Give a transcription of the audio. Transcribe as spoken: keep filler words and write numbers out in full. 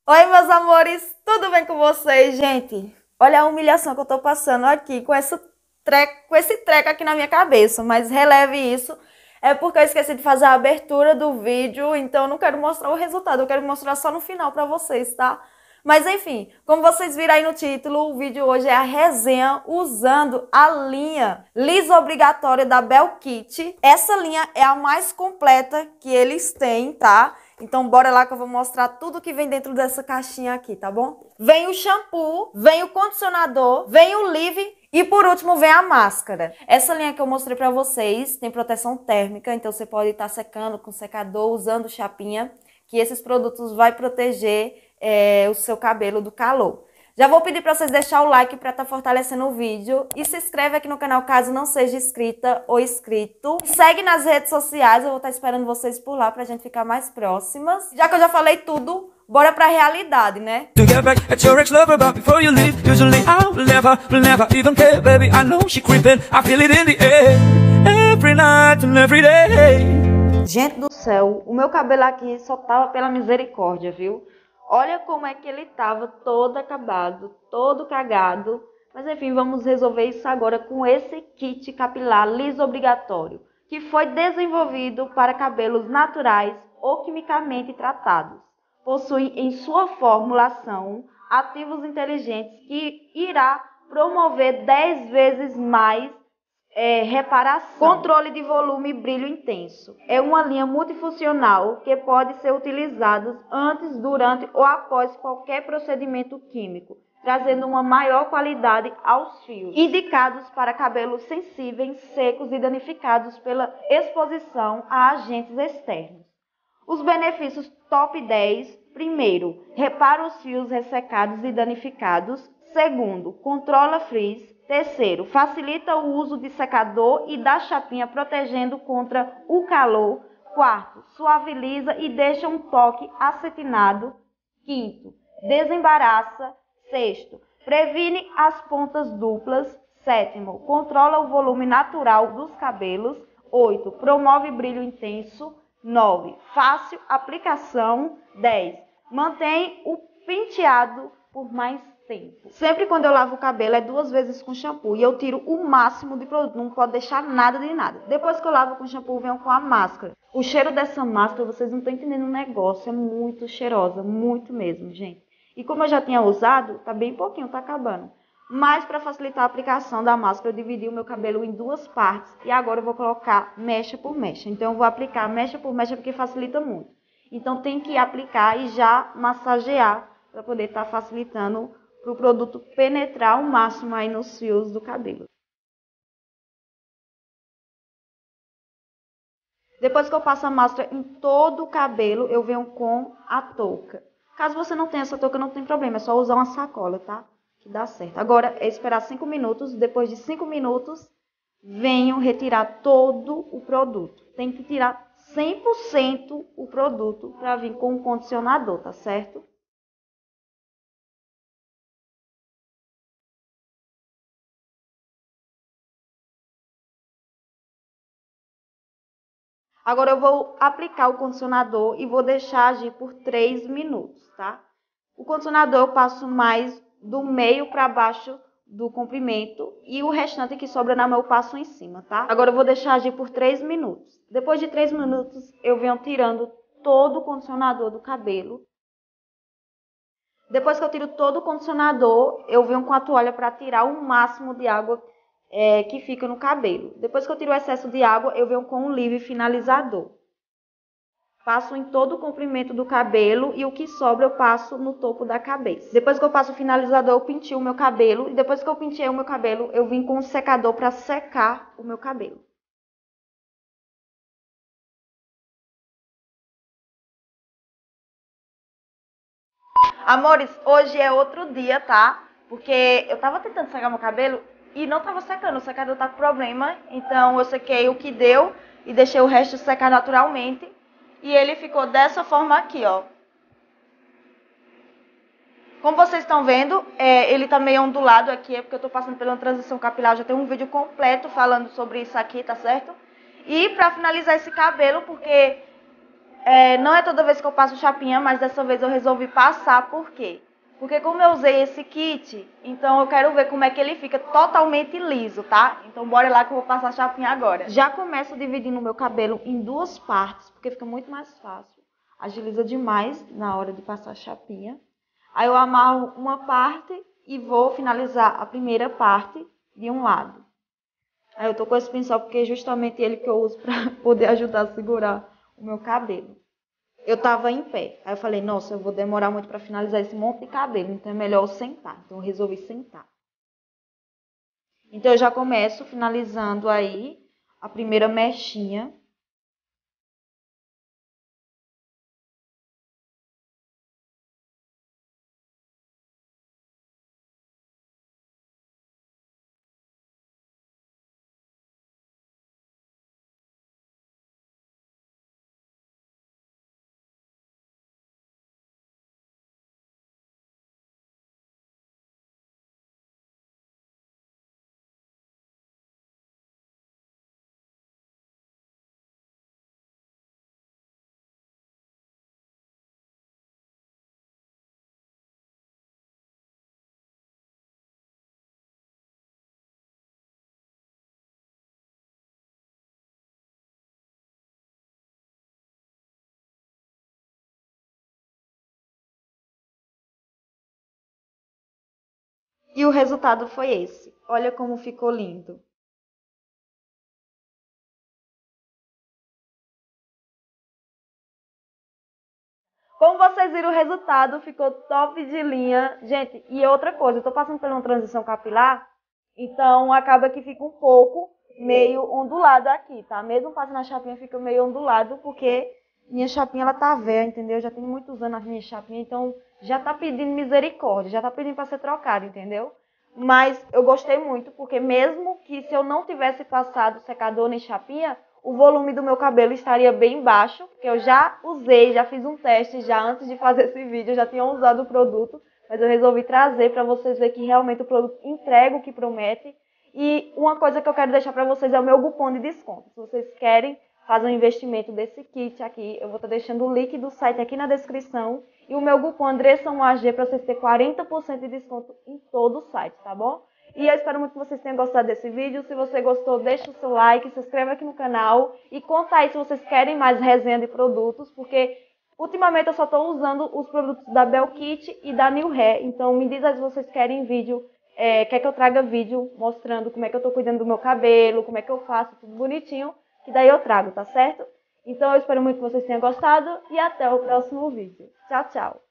Oi, meus amores, tudo bem com vocês, gente? Olha a humilhação que eu tô passando aqui com esse treco, com esse treco aqui na minha cabeça, mas releve isso. É porque eu esqueci de fazer a abertura do vídeo, então eu não quero mostrar o resultado, eu quero mostrar só no final pra vocês, tá? Mas enfim, como vocês viram aí no título, o vídeo hoje é a resenha usando a linha lisa obrigatória da Belkit. Essa linha é a mais completa que eles têm, tá? Então bora lá que eu vou mostrar tudo que vem dentro dessa caixinha aqui, tá bom? Vem o shampoo, vem o condicionador, vem o leave e por último vem a máscara. Essa linha que eu mostrei pra vocês tem proteção térmica, então você pode estar secando com secador, usando chapinha, que esses produtos vai proteger é, o seu cabelo do calor. Já vou pedir para vocês deixar o like para estar tá fortalecendo o vídeo e se inscreve aqui no canal caso não seja inscrita ou inscrito. Segue nas redes sociais, eu vou estar tá esperando vocês por lá para a gente ficar mais próximas. Já que eu já falei tudo, bora pra realidade, né? Gente do céu, o meu cabelo aqui só tava pela misericórdia, viu? Olha como é que ele tava todo acabado, todo cagado. Mas enfim, vamos resolver isso agora com esse kit capilar liso obrigatório, que foi desenvolvido para cabelos naturais ou quimicamente tratados. Possui em sua formulação ativos inteligentes que irá promover dez vezes mais É, reparação, controle de volume e brilho intenso. É uma linha multifuncional que pode ser utilizada antes, durante ou após qualquer procedimento químico, trazendo uma maior qualidade aos fios. Indicados para cabelos sensíveis, secos e danificados pela exposição a agentes externos. Os benefícios top dez. Primeiro, repara os fios ressecados e danificados. Segundo, controla frizz. Terceiro, facilita o uso de secador e da chapinha protegendo contra o calor. Quarto, suaviza e deixa um toque acetinado. Quinto, desembaraça. Sexto, previne as pontas duplas. Sétimo, controla o volume natural dos cabelos. Oito, promove brilho intenso. Nove, fácil aplicação. Dez, mantém o penteado por mais tempo. Sempre quando eu lavo o cabelo é duas vezes com shampoo e eu tiro o máximo de produto, não pode deixar nada de nada. Depois que eu lavo com shampoo, venho com a máscara. O cheiro dessa máscara, vocês não estão entendendo o negócio, é muito cheirosa, muito mesmo, gente. E como eu já tinha usado, tá bem pouquinho, tá acabando. Mas para facilitar a aplicação da máscara, eu dividi o meu cabelo em duas partes e agora eu vou colocar mecha por mecha. Então eu vou aplicar mecha por mecha porque facilita muito. Então tem que aplicar e já massagear para poder estar tá facilitando para o produto penetrar ao máximo aí nos fios do cabelo. Depois que eu passo a máscara em todo o cabelo, eu venho com a touca. Caso você não tenha essa touca, não tem problema, é só usar uma sacola, tá? Que dá certo. Agora é esperar cinco minutos, depois de cinco minutos, venho retirar todo o produto. Tem que tirar cem por cento o produto para vir com o condicionador, tá certo? Agora eu vou aplicar o condicionador e vou deixar agir por três minutos, tá? O condicionador eu passo mais do meio para baixo do comprimento e o restante que sobra na mão eu passo em cima, tá? Agora eu vou deixar agir por três minutos. Depois de três minutos eu venho tirando todo o condicionador do cabelo. Depois que eu tiro todo o condicionador, eu venho com a toalha para tirar o máximo de água É, que fica no cabelo. Depois que eu tiro o excesso de água, eu venho com um leave finalizador. Passo em todo o comprimento do cabelo e o que sobra eu passo no topo da cabeça. Depois que eu passo o finalizador, eu penteo o meu cabelo. E depois que eu penteei o meu cabelo, eu vim com um secador para secar o meu cabelo. Amores, hoje é outro dia, tá? Porque eu tava tentando secar meu cabelo e não tava secando, o secador tá com problema. Então eu sequei o que deu e deixei o resto secar naturalmente. E ele ficou dessa forma aqui, ó. Como vocês estão vendo, é, ele tá meio ondulado aqui, é porque eu tô passando pela transição capilar. Já tem um vídeo completo falando sobre isso aqui, tá certo? E pra finalizar esse cabelo, porque É, não é toda vez que eu passo chapinha, mas dessa vez eu resolvi passar, por quê? Porque como eu usei esse kit, então eu quero ver como é que ele fica totalmente liso, tá? Então bora lá que eu vou passar a chapinha agora. Já começo dividindo o meu cabelo em duas partes, porque fica muito mais fácil. Agiliza demais na hora de passar a chapinha. Aí eu amarro uma parte e vou finalizar a primeira parte de um lado. Aí eu tô com esse pincel porque é justamente ele que eu uso pra poder ajudar a segurar o meu cabelo. Eu tava em pé. Aí eu falei, nossa, eu vou demorar muito pra finalizar esse monte de cabelo, então é melhor eu sentar. Então eu resolvi sentar. Então eu já começo finalizando aí a primeira mechinha. E o resultado foi esse. Olha como ficou lindo. Como vocês viram, o resultado ficou top de linha. Gente, e outra coisa, eu tô passando por uma transição capilar, então acaba que fica um pouco meio ondulado aqui, tá? Mesmo passando a chapinha, fica meio ondulado, porque minha chapinha, ela tá velha, entendeu? Já tem muitos anos a minha chapinha, então já tá pedindo misericórdia, já tá pedindo pra ser trocada, entendeu? Mas eu gostei muito, porque mesmo que se eu não tivesse passado secador nem chapinha, o volume do meu cabelo estaria bem baixo, porque eu já usei, já fiz um teste já antes de fazer esse vídeo, eu já tinha usado o produto, mas eu resolvi trazer para vocês verem que realmente o produto entrega o que promete. E uma coisa que eu quero deixar para vocês é o meu cupom de desconto. Se vocês querem fazer um investimento desse kit aqui, eu vou estar deixando o link do site aqui na descrição. E o meu cupom Andressa um A G para vocês terem quarenta por cento de desconto em todo o site, tá bom? E eu espero muito que vocês tenham gostado desse vídeo. Se você gostou, deixa o seu like, se inscreva aqui no canal e conta aí se vocês querem mais resenha de produtos, porque ultimamente eu só estou usando os produtos da Belkit e da New Hair. Então me diz aí se vocês querem vídeo, é, quer que eu traga vídeo mostrando como é que eu estou cuidando do meu cabelo, como é que eu faço, tudo bonitinho, que daí eu trago, tá certo? Então eu espero muito que vocês tenham gostado e até o próximo vídeo. Tchau, tchau!